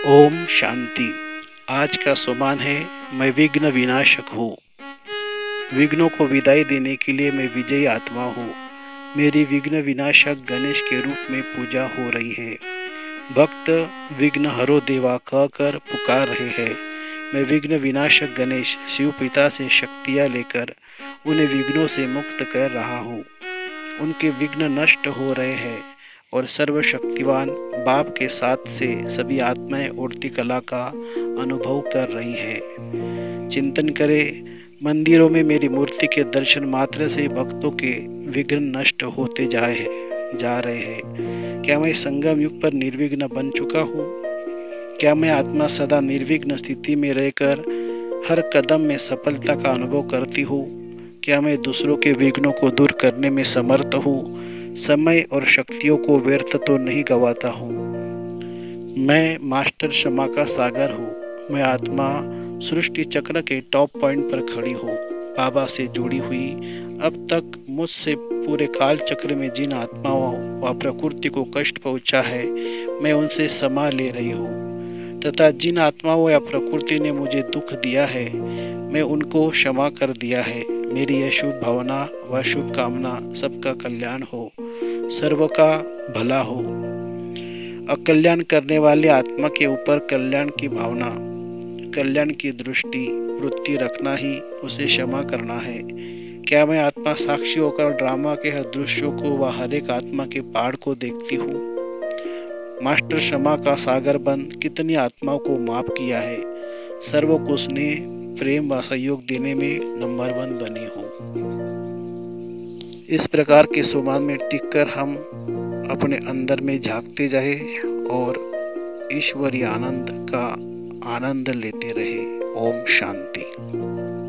ओम शांति। आज का सुमान है, मैं विघ्न विनाशक हूँ। विघ्नों को विदाई देने के लिए मैं विजयी आत्मा हूँ। मेरी विघ्न विनाशक गणेश के रूप में पूजा हो रही है। भक्त विघ्न हरो देवा कहकर पुकार रहे हैं। मैं विघ्न विनाशक गणेश शिव पिता से शक्तियाँ लेकर उन्हें विघ्नों से मुक्त कर रहा हूँ। उनके विघ्न नष्ट हो रहे हैं और सर्वशक्तिवान बाप के साथ से सभी आत्माएं उड़ती कला का अनुभव कर रही है। चिंतन करें, मंदिरों में मेरी मूर्ति के दर्शन मात्र से भक्तों के विघ्न नष्ट होते जा रहे हैं। क्या मैं संगम युग पर निर्विघ्न बन चुका हूँ? क्या मैं आत्मा सदा निर्विघ्न स्थिति में रहकर हर कदम में सफलता का अनुभव करती हूँ? क्या मैं दूसरों के विघ्नों को दूर करने में समर्थ हूँ? समय और शक्तियों को व्यर्थ तो नहीं गवाता हूँ। मैं मास्टर क्षमा का सागर हूँ। मैं आत्मा सृष्टि चक्र के टॉप पॉइंट पर खड़ी हूँ, बाबा से जुड़ी हुई। अब तक मुझसे पूरे काल चक्र में जिन आत्माओं व प्रकृति को कष्ट पहुँचा है, मैं उनसे क्षमा ले रही हूँ, तथा जिन आत्माओं या प्रकृति ने मुझे दुख दिया है, मैं उनको क्षमा कर दिया है। मेरी यह शुभ भावना व शुभकामना सबका कल्याण हो, सर्व का भला हो। अकल्याण करने वाले आत्मा के ऊपर कल्याण की भावना, कल्याण की दृष्टि वृत्ति रखना ही उसे क्षमा करना है। क्या मैं आत्मा साक्षी होकर ड्रामा के हर दृश्यों को व हर एक आत्मा के पहाड़ को देखती हूँ? मास्टर क्षमा का सागर बन कितनी आत्माओं को माफ किया है। सर्व को स्नेह प्रेम व सहयोग देने में नंबर 1 बनी हूँ। इस प्रकार के सुमान में टिककर हम अपने अंदर में झांकते जाए और ईश्वरीय आनंद का आनंद लेते रहे। ओम शांति।